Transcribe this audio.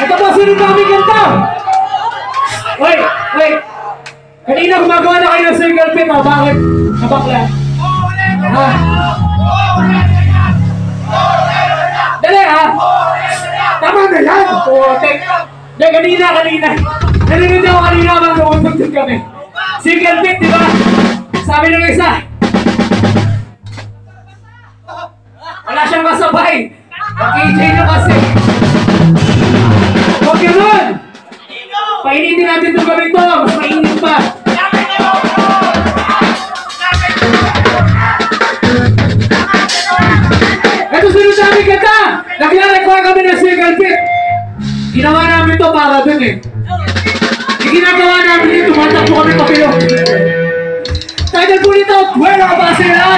Ito po, sino pa kami kanta? Wait. Kanina gumagawa na kayo ng circle pit, ha? Bakit? Kabakla. Ha? Dali, ha? Tama na yan! Putek! Kanina. Narinig ako kanina habang lumutugtog kami. Circle pit, di ba? Sabi ng isa. Wala siyang kasabay. Mag-KJ nyo kasi. Huwag yun! Painitin natin itong gabi ito. Mas mainit pa. Ito sunod sa aming kanta. Naglarekwa kami ng circle pit. Ginawa namin ito para dun eh. Ginagawa namin ito. Tumatakbo kami kapilo. Title po nito. Buena ba sa lahat?